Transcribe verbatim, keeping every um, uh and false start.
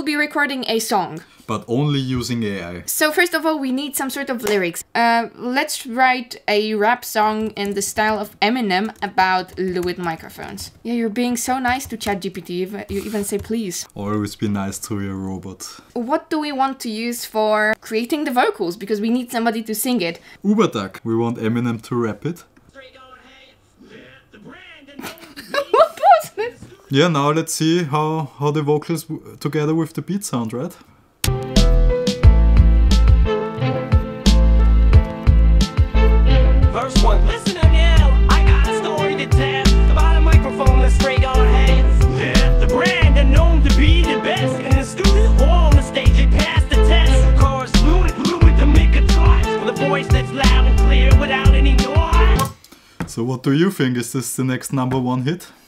will be recording a song. But only using A I. So first of all, we need some sort of lyrics. Uh, let's write a rap song in the style of Eminem about LEWITT microphones. Yeah, you're being so nice to ChatGPT. You even say please. Always be nice to your robot. What do we want to use for creating the vocals? Because we need somebody to sing it. Uberduck. We want Eminem to rap it. What was this? Yeah, now let's see how, how the vocals w together with the beat sound, right? First one, listen to now. I got a story to tell about a microphone that's straight on hands. Yeah, the brand are known to be the best in the studio or on the stage. They pass the test. Of course, LEWITT, LEWITT to make a choice with a voice that's loud and clear without any noise. So what do you think? Is this the next number one hit?